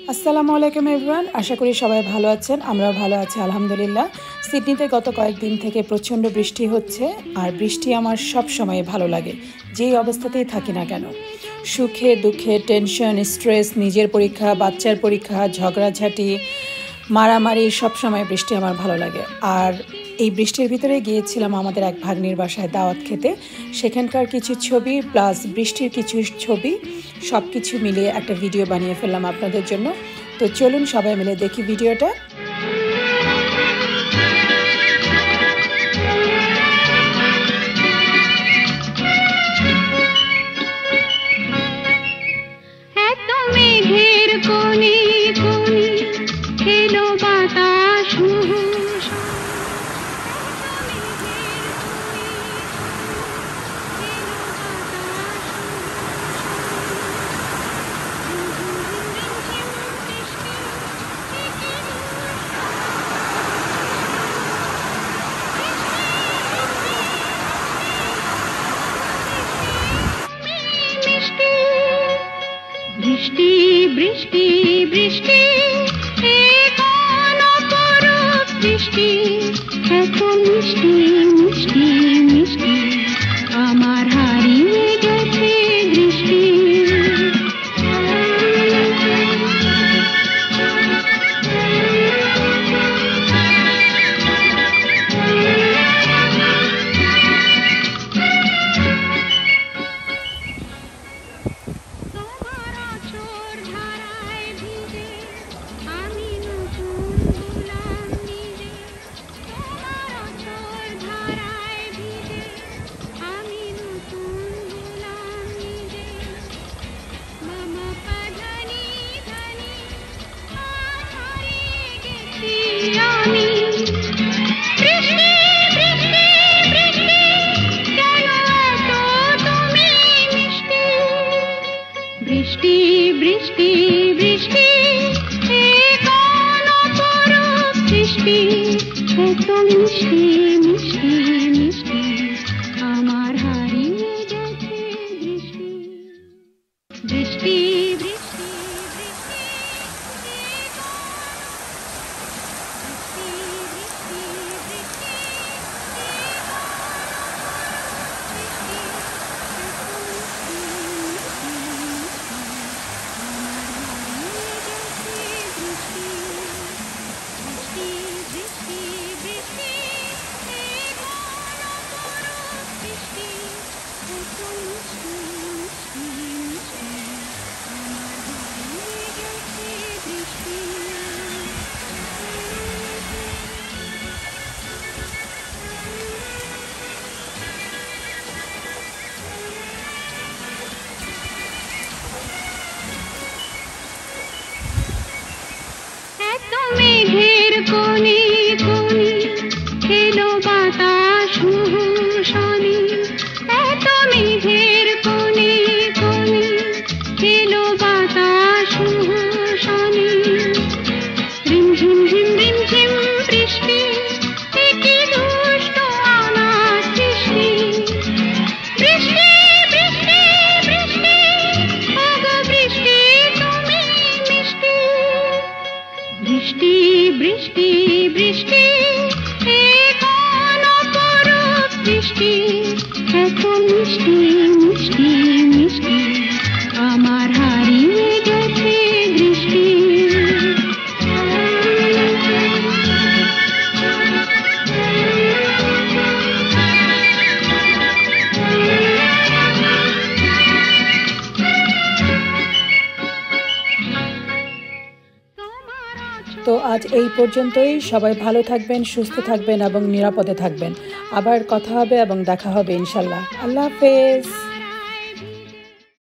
আসসালামু আলাইকুম এভরিওয়ান, আশা করি সবাই ভালো আছেন। আমরাও ভালো আছি আলহামদুলিল্লাহ। সিডনিতে গত কয়েকদিন থেকে প্রচণ্ড বৃষ্টি হচ্ছে, আর বৃষ্টি আমার সব সময় ভালো লাগে, যেই অবস্থাতেই থাকি না কেন। সুখে দুঃখে, টেনশন, স্ট্রেস, নিজের পরীক্ষা, বাচ্চার পরীক্ষা, ঝগড়াঝাটি, মারামারি, সব সময় বৃষ্টি আমার ভালো লাগে। আর এই বৃষ্টির ভিতরে গিয়েছিলাম আমাদের এক ভাগ্নির বাসায় দাওয়াত খেতে। সেখানকার কিছু ছবি প্লাস বৃষ্টির কিছু ছবি সব কিছু মিলিয়ে একটা ভিডিও বানিয়ে ফেললাম আপনাদের জন্য। তো চলুন সবাই মিলে দেখি ভিডিওটা। বৃষ্টি বৃষ্টি বৃষ্টি বৃষ্টি এত মিষ্টি মিষ্টি মিষ্টি আমার হারিয়ে গেছে দৃষ্টি। বৃষ্টি বৃষ্টি বৃষ্টি বৃষ্টি এত মিষ্টি মিষ্টি মিষ্টি আমার হারিয়ে গেছে দৃষ্টি। বৃষ্টি বৃষ্টি মেঘের কোণে কোণে খেলো বাতাস মুহুর্ষণে, এত মেঘের কোণে কোণে খেলো বাতাস মুহুর্ষণে। রিমঝিম ঝিম রিমঝিম বৃষ্টি কি দুষ্ট আমার সৃষ্টি। বৃষ্টি বৃষ্টি বৃষ্টি ওগো বৃষ্টি তুমি মিষ্টি। বৃষ্টি বৃষ্টি বৃষ্টি বৃষ্টি এত মিষ্টি মিষ্টি মিষ্টি আমার হারিয়ে গেছে দৃষ্টি। তো আজ এই পর্যন্তই। সবাই ভালো থাকবেন, সুস্থ থাকবেন এবং নিরাপদে থাকবেন। আবার কথা হবে এবং দেখা হবে ইনশাল্লাহ। আল্লাহ হাফেজ।